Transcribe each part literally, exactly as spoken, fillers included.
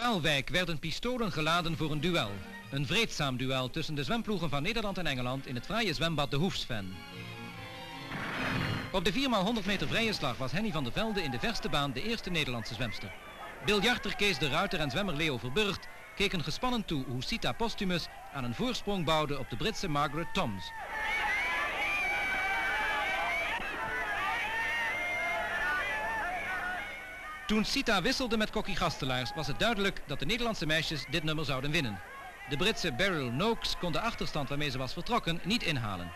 Aalwijk werden pistolen geladen voor een duel. Een vreedzaam duel tussen de zwemploegen van Nederland en Engeland in het fraaie zwembad de Hoefsven. Op de vier maal honderd meter vrije slag was Henny van der Velde in de verste baan de eerste Nederlandse zwemster. Biljarter Kees de Ruiter en zwemmer Leo Verburgt keken gespannen toe hoe Sita Postumus aan een voorsprong bouwde op de Britse Margaret Toms. Toen Sita wisselde met Kokkie Gastelaars was het duidelijk dat de Nederlandse meisjes dit nummer zouden winnen. De Britse Beryl Noakes kon de achterstand waarmee ze was vertrokken niet inhalen.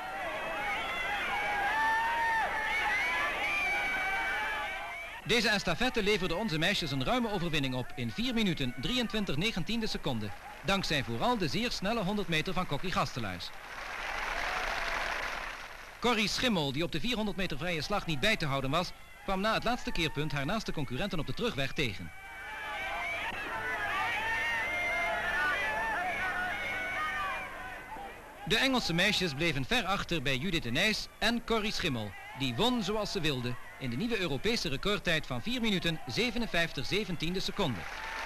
Deze estafette leverde onze meisjes een ruime overwinning op in vier minuten drieëntwintig negentiende seconden. Dankzij vooral de zeer snelle honderd meter van Kokkie Gastelaars. Corrie Schimmel, die op de vierhonderd meter vrije slag niet bij te houden was, kwam na het laatste keerpunt haar naaste concurrenten op de terugweg tegen. De Engelse meisjes bleven ver achter bij Judith de Nijs en Corrie Schimmel, die won zoals ze wilde in de nieuwe Europese recordtijd van vier minuten zevenenvijftig zeventiende seconden.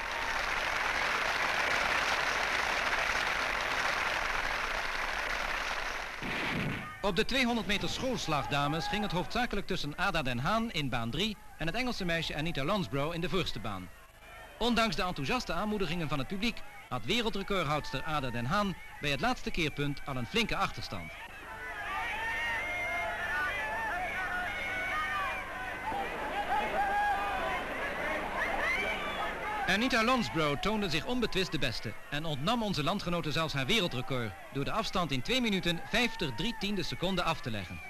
Op de tweehonderd meter schoolslagdames ging het hoofdzakelijk tussen Ada Den Haan in baan drie en het Engelse meisje Anita Lonsborough in de voorste baan. Ondanks de enthousiaste aanmoedigingen van het publiek had wereldrecordhoudster Ada Den Haan bij het laatste keerpunt al een flinke achterstand. Anita Lonsborough toonde zich onbetwist de beste en ontnam onze landgenoten zelfs haar wereldrecord door de afstand in twee minuten vijftig drie tiende seconden af te leggen.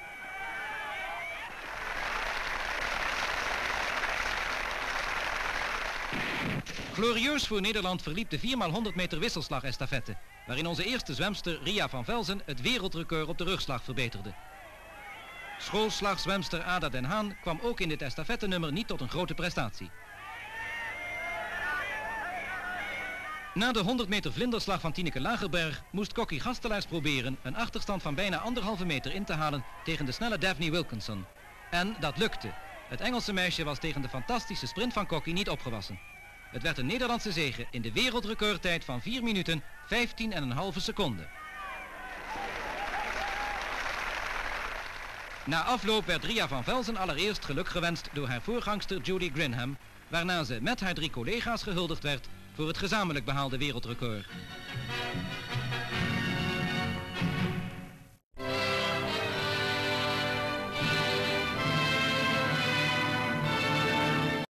Glorieus voor Nederland verliep de vier maal honderd meter wisselslag estafette, waarin onze eerste zwemster Ria van Velzen het wereldrecord op de rugslag verbeterde. Schoolslagzwemster Ada Den Haan kwam ook in dit estafettenummer niet tot een grote prestatie. Na de honderd meter vlinderslag van Tineke Lagerberg moest Kokkie Gastelaars proberen een achterstand van bijna anderhalve meter in te halen tegen de snelle Daphne Wilkinson. En dat lukte. Het Engelse meisje was tegen de fantastische sprint van Kokkie niet opgewassen. Het werd een Nederlandse zege in de wereldrecordtijd van vier minuten vijftien en een halve seconden. Na afloop werd Ria van Velzen allereerst geluk gewenst door haar voorgangster Judy Grinham, waarna ze met haar drie collega's gehuldigd werd voor het gezamenlijk behaalde wereldrecord.